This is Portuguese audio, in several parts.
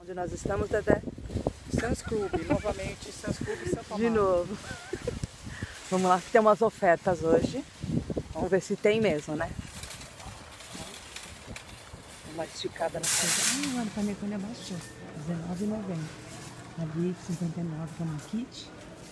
Onde nós estamos, Dedé? Sam's Club, novamente, Sam's Club Santa Amaro. De novo. Vamos lá, que tem umas ofertas hoje. Vamos ver se tem mesmo, né? Uma esticada na frente. Ah, o panetone abaixou. R$19,90. Ali, R$59, que é um kit.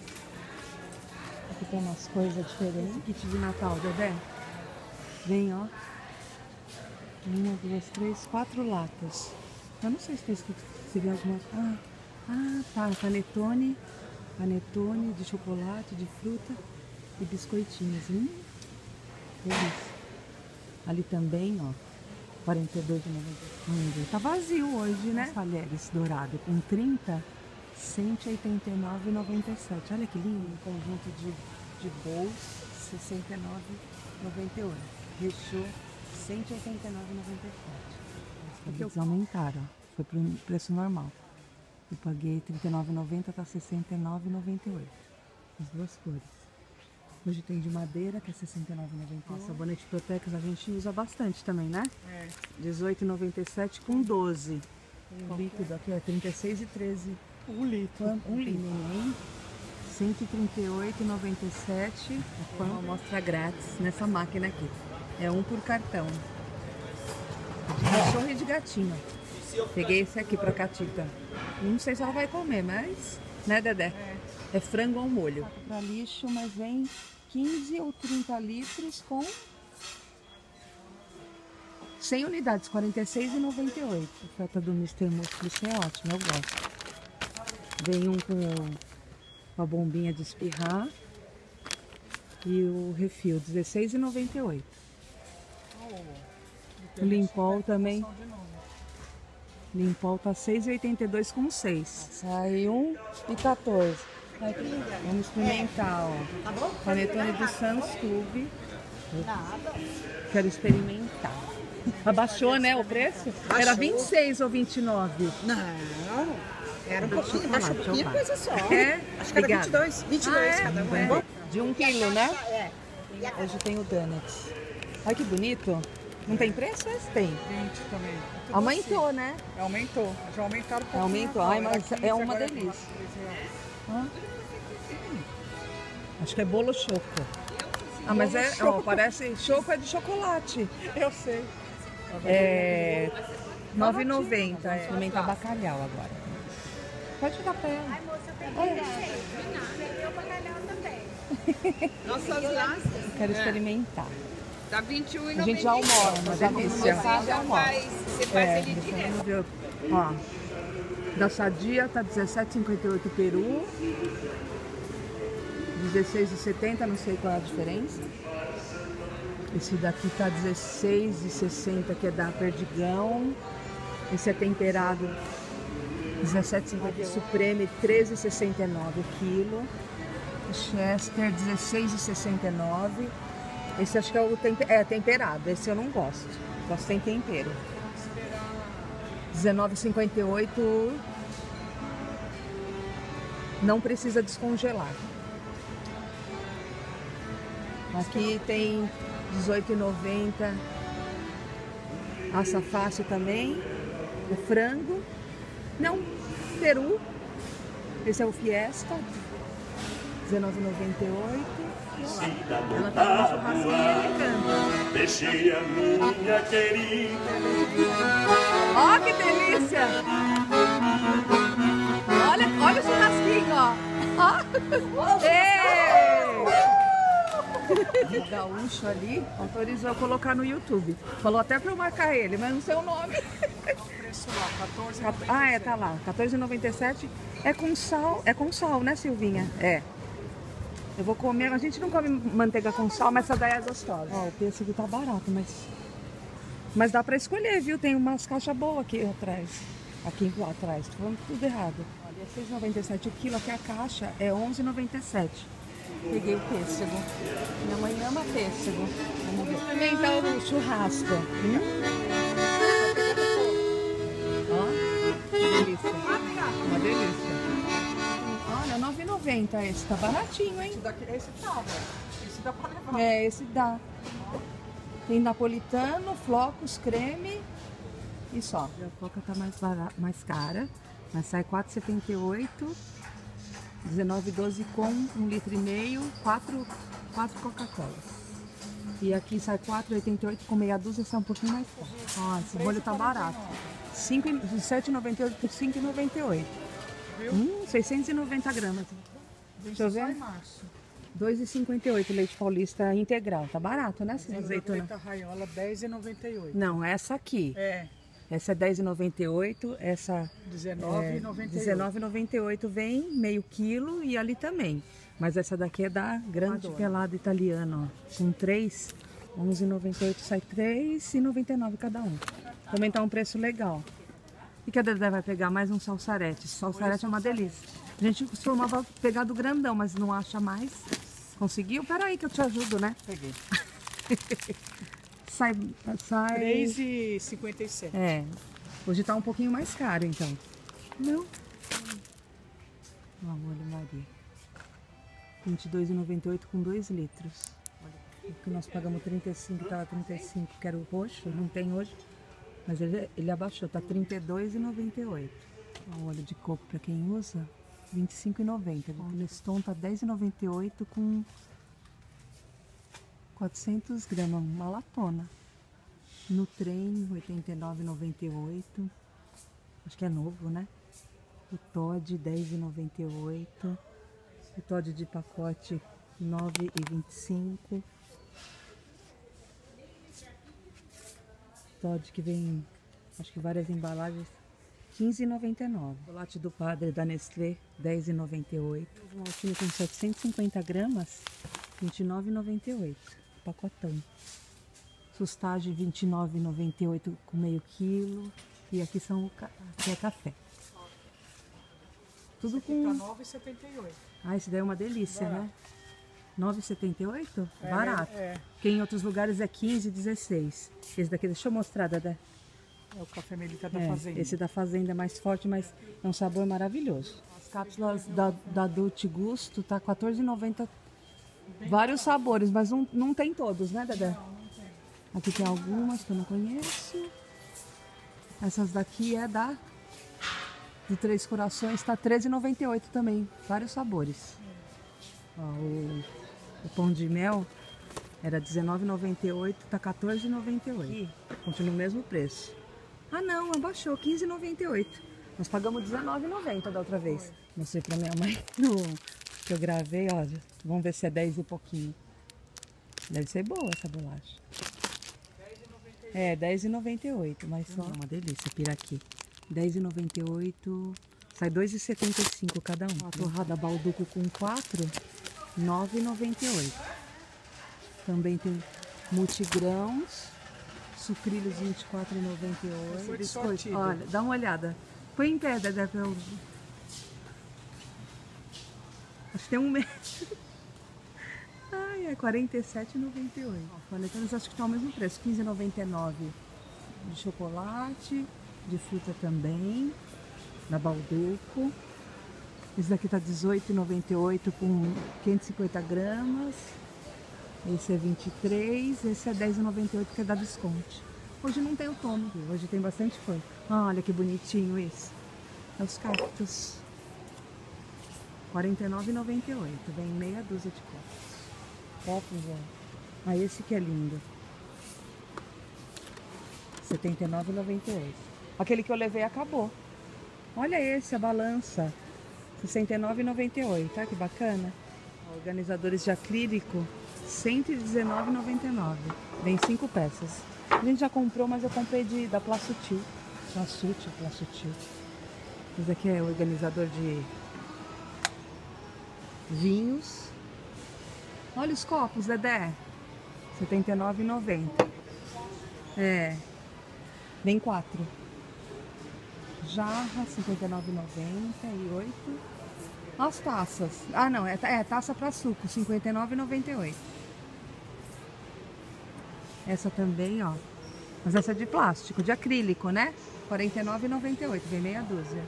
Aqui tem umas coisas diferentes. Esse kit de Natal, Dedé. Vem, ó. 1, 2, 3, 4 latas. Eu não sei se tem escrito se vem alguma coisa. Ah, tá. Panetone de chocolate, de fruta e biscoitinhos. Delícia. Ali também, ó. R$42,90. Tá vazio hoje, né? Talheres dourado com 30, R$189,97. Olha que lindo. Um conjunto de bowls, R$69,98. Rechô, R$189,97. Eles aumentaram, ó. Foi pro preço normal. Eu paguei R$39,90, tá R$69,98. As duas cores. Hoje tem de madeira, que é R$69,98. Sabonete Protex a gente usa bastante também, né? É. R$18,97 com 12. O líquido aqui é R$36,13. 1 litro. Um litro. R$138,97. Uma amostra grátis nessa máquina aqui. É um por cartão. De cachorro e de gatinho. Peguei esse aqui pra Catita. Não sei se ela vai comer, mas... Né, Dedé? É frango ao molho. Pra lixo, mas vem 15 ou 30 litros com 100 unidades, R$46,98. A oferta do Mr. Músculo, isso é ótimo, eu gosto. Vem um com a bombinha de espirrar e o refil, R$16,98. O Limpol também. Limpol tá R$6,82 com 6. Sai R$1,14. Vamos experimentar, ó. Tá bom? Panetone do Sam's Club. Quero experimentar. Abaixou, né, o preço? Baixou. Era 26 ou 29? Não, era um pouquinho, baixou um pouquinho, coisa só. É? Acho que era 22 cada um. É. De 1 quilo, né? É. Hoje tem o donuts. Olha que bonito. Não tem preço? Mas tem. 20 também. Tudo Aumentou, assim. né? Aumentou. Já aumentaram um pouquinho. Aumentou. Natal. Ai, mas Era 15, é uma agora delícia. R$3. Acho que é bolo choco. Ah, mas é, ó, parece choco é de chocolate. Eu sei. É R$9,90. Vamos experimentar bacalhau agora. Pode dar pra ela. Ai, moça, tem ideia. Tem o bacalhau também. Nossas laças Quero experimentar. tá R$21,90. A gente já almoça, uma delícia. Você já faz, você faz ele direto. Vamos ver. Ó, da Sadia tá R$17,58 peru. R$16,70, não sei qual é a diferença. Esse daqui tá R$16,60, que é da Perdigão. Esse é temperado, R$17,50. Supreme, R$13,69 o quilo. Chester, R$16,69. Esse acho que é o temperado. Esse eu não gosto. Gosto sem tempero. R$19,58. Não precisa descongelar. Aqui tem R$18,90. Assa fácil também. O frango. Não, peru. Esse é o Fiesta. R$19,98. Ela tá no churrasquinho e canta. Deixei a minha querida. Ó, que delícia! Olha o churrasquinho, ó. O gaúcho ali autorizou eu colocar no YouTube. Falou até pra eu marcar ele, mas não sei o nome. Preço lá, 14. Ah, é, tá lá. R$14,97. É com sal, né, Silvinha? É. Eu vou comer, a gente não come manteiga com sal, mas essa daí é gostosa. Ó, o pêssego tá barato, mas dá pra escolher, viu? Tem umas caixas boas aqui atrás. Aqui atrás, tô falando tudo errado. Olha, é R$6,97 o quilo, aqui a caixa é R$11,97. Peguei o pêssego. Minha mãe ama pêssego. Vamos ver. Experimentar o churrasco. Ó, que delícia. Uma delícia. Olha, R$9,90 esse. Tá baratinho, hein? Esse tá, velho. Esse dá pra levar. É, esse dá. Tem napolitano, flocos, creme E só. A coca tá mais cara, mas sai R$4,78. 19,12 com 1,5 litro, 4 Coca-Colas. E aqui sai R$4,88 com meia dúzia, sai um pouquinho mais caro. Ó, esse molho tá barato. R$7,98 por R$5,98. 690 gramas. Deixa eu ver. R$2,58 leite paulista integral. Tá barato, né, essa azeitona? Raiola, R$10,98. Não, essa aqui. É. Essa é R$10,98, essa R$19,98. R$19,98 vem meio quilo e ali também. Mas essa daqui é da grande pelada italiana, ó. Com 3, R$11,98 sai R$3,99 cada um. Também tá um preço legal. E que a Dedé vai pegar mais um salsarete. Salsarete é uma delícia. A gente costumava pegar do grandão, mas não acha mais. Conseguiu? Peraí que eu te ajudo, né? Peguei. Sai... R$3,57. É. Hoje tá um pouquinho mais caro, então. Não. Ó, molho Maria. R$22,98 com 2 litros. O que nós pagamos 35, tava 35, que era o roxo, não tem hoje. Mas ele abaixou, tá R$32,98. O óleo de coco para quem usa, R$25,90. O Neston tá R$10,98 com 400 gramas, uma latona. No trem, R$89,98. Acho que é novo, né? O Toddy, R$10,98. O Toddy de pacote, R$9,25. Toddy que vem, acho que várias embalagens, R$15,99. Chocolate do Padre da Nestlé, R$10,98. Um altinho com 750 gramas, R$29,98. Pacotão. Sustagem, R$29,98 com meio quilo. E aqui aqui é café. Tudo com... Tá R$9,78. Ah, esse daí é uma delícia, né? R$9,78? Barato. É. Porque em outros lugares é 15, 16. Esse daqui, deixa eu mostrar, Dedé. É o café Melita da Fazenda. Esse da Fazenda é mais forte, mas é um sabor maravilhoso. As cápsulas da Dolce Gusto tá R$14,90. Vários sabores, mas não tem todos, né, Dedé? Aqui tem algumas que eu não conheço. Essas daqui é de Três Corações, tá R$13,98 também. Vários sabores. Ó, o pão de mel era R$19,98, tá R$14,98. Continua o mesmo preço. Ah não, abaixou, R$15,98. Nós pagamos R$19,90 da outra vez. Mostrei pra minha mãe que eu gravei, ó. Vamos ver se é 10 e pouquinho. Deve ser boa essa bolacha. É, R$10,98, mas só uma delícia, piraqui. R$10,98, sai R$2,75 cada um. A torrada Balduco com 4, R$9,98. Também tem multigrãos, sucrilhos R$24,98. Biscoito, olha, dá uma olhada. Põe em pé, Dedé, pra eu... Acho que tem um metro. Ai, é R$47,98. Panetones acho que tá o mesmo preço, R$15,99 de chocolate, de fruta também, da Balduco. Esse daqui tá R$18,98 com 550 gramas. Esse é 23, esse é R$10,98 que é da desconto. Hoje não tem outono, hoje tem bastante coisa. Olha que bonitinho esse. É os cactos. R$49,98, vem meia dúzia de copos. Copos, ó. Ah, esse que é lindo. R$79,98. Aquele que eu levei acabou. Olha esse, a balança. R$69,98. Tá que bacana. Organizadores de acrílico, R$119,99. Vem 5 peças. A gente já comprou, mas eu comprei da Plaçutil. Plaçutil. Esse aqui é o organizador de vinhos. Olha os copos, Dedé. R$79,90. É. Vem 4. Jarra, R$59,98. As taças. Ah, não. É taça para suco, R$59,98. Essa também, ó. Mas essa é de plástico, de acrílico, né? R$49,98. Vem meia dúzia.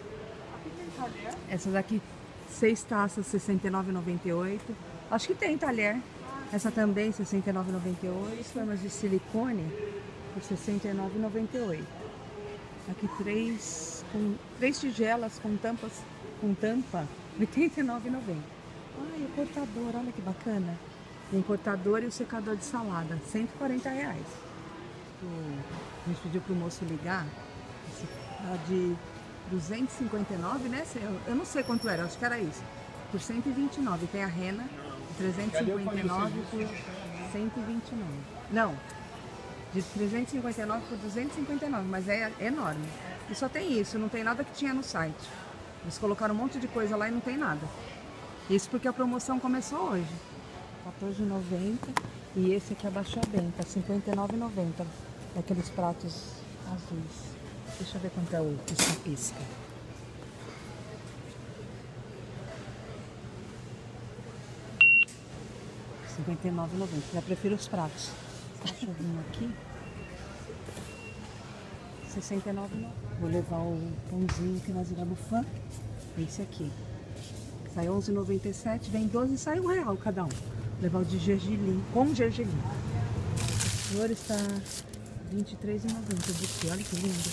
Essa daqui, 6 taças, R$69,98. Acho que tem talher. Essa também, R$69,98. Formas de silicone, por R$69,98. Aqui com 3 tigelas com tampa, R$ 89,90. Ai, o cortador, olha que bacana. Tem cortador e o secador de salada, R$ 140. A gente pediu pro moço ligar, esse tá de 259, né? Eu não sei quanto era, acho que era isso. Por 129. Tem a rena, 359 por 129. Não, de 359 por 259, mas é enorme. E só tem isso, não tem nada que tinha no site. Eles colocaram um monte de coisa lá e não tem nada. Isso porque a promoção começou hoje. R$14,90. E esse aqui abaixou bem, tá R$59,90. Aqueles pratos azuis. Deixa eu ver quanto é o pisca-pisca. R$59,90. Já prefiro os pratos. Cachorrinho aqui. R$69,90. Vou levar o pãozinho que nós iremos fã. Esse aqui. Sai R$11,97. Vem 12 e sai R$1 cada um. Vou levar o de gergelim, com gergelim. A flor está R$23,90. Olha que lindo.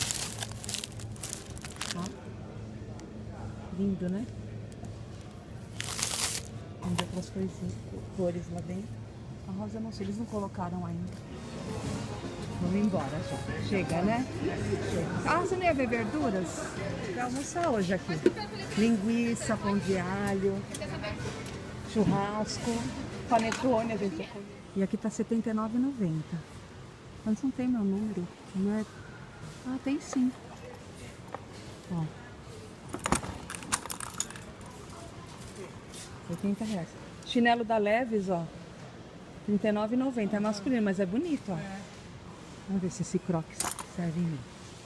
Ó. Lindo, né? Tem outras coisinhas, cores lá dentro. A rosa não sei, eles não colocaram ainda. Vamos embora já. Chega, né? Chega. Ah, você não ia ver verduras? Vai almoçar hoje aqui. Linguiça, pão de alho, churrasco, panetone, a gente. E aqui tá R$79,90. Mas não tem meu número. Não é... Ah, tem sim. Ó. R$80. Chinelo da Leves, ó. R$39,90. É masculino, mas é bonito, ó. Vamos ver se esse crocs serve em mim.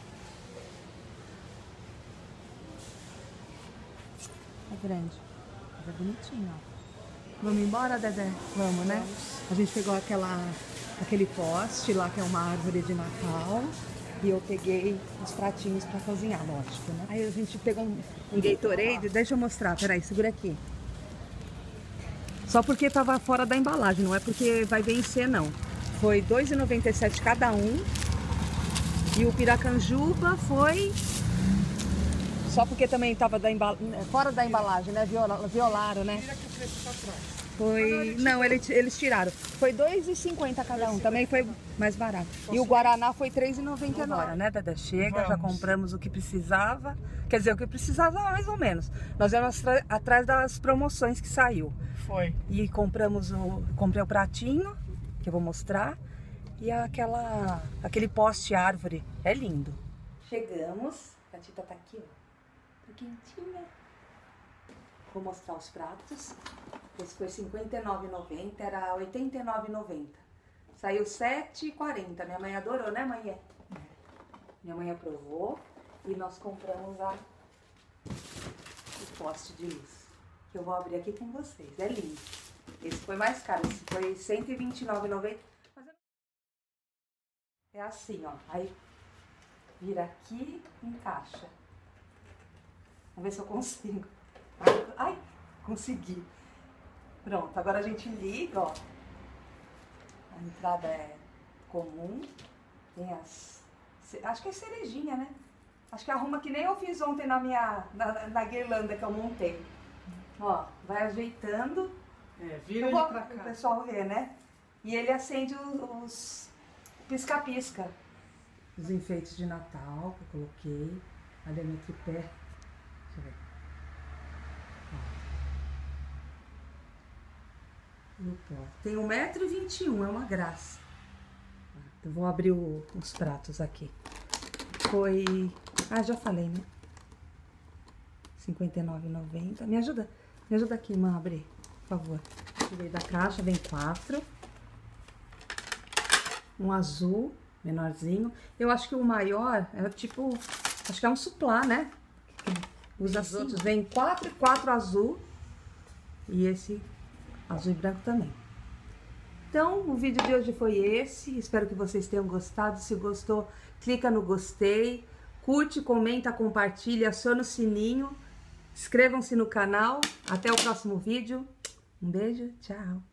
É grande. Mas é bonitinho, ó. Vamos embora, Dedé? Vamos, né? A gente pegou aquele poste lá, que é uma árvore de Natal. E eu peguei os pratinhos pra cozinhar, lógico, né? Aí a gente pegou um Gatorade. Deixa eu mostrar, peraí, segura aqui. Só porque tava fora da embalagem, não é porque vai vencer, não. Foi R$2,97 cada um. E o piracanjuba foi... Só porque também tava fora da embalagem, né? Violaram, né? Foi... Não, eles tiraram. Foi R$2,50 cada um. Também foi mais barato. E o Guaraná foi R$3,99. Agora, né, Dedé? Chega, já compramos o que precisava. Quer dizer, o que precisava mais ou menos. Nós íamos atrás das promoções que saiu. Foi. E comprei o pratinho, que eu vou mostrar. E aquele poste árvore. É lindo. Chegamos. A Tita tá aqui, ó. Tá quentinha. Vou mostrar os pratos. Esse foi R$59,90, era R$89,90. Saiu R$7,40. Minha mãe adorou, né, mãe? Minha mãe aprovou. E nós compramos o poste de luz. Que eu vou abrir aqui com vocês. É lindo. Esse foi mais caro. Esse foi R$129,90. É assim, ó. Aí vira aqui e encaixa. Vamos ver se eu consigo. Ai, consegui. Pronto, agora a gente liga, ó. A entrada é comum. Tem acho que é cerejinha, né? Acho que arruma que nem eu fiz ontem na guirlanda que eu montei. Ó, vai ajeitando. Vira ele pra cá. O pessoal ver, né? E ele acende os pisca-pisca. Os enfeites de Natal que eu coloquei. Ali é meu tripé. Deixa eu ver. Tem 1,21 m, é uma graça. Eu vou abrir os pratos aqui. Foi... Ah, já falei, né? R$59,90. Me ajuda aqui, irmã, a abrir, por favor. Tirei da caixa, vem 4. Um azul, menorzinho. Eu acho que o maior é tipo... Acho que é um suplá, né? Os outros vem 4 e 4 azul. E esse azul e branco também. Então, o vídeo de hoje foi esse. Espero que vocês tenham gostado. Se gostou, clica no gostei. Curte, comenta, compartilha, aciona o sininho. Inscrevam-se no canal. Até o próximo vídeo. Um beijo, tchau.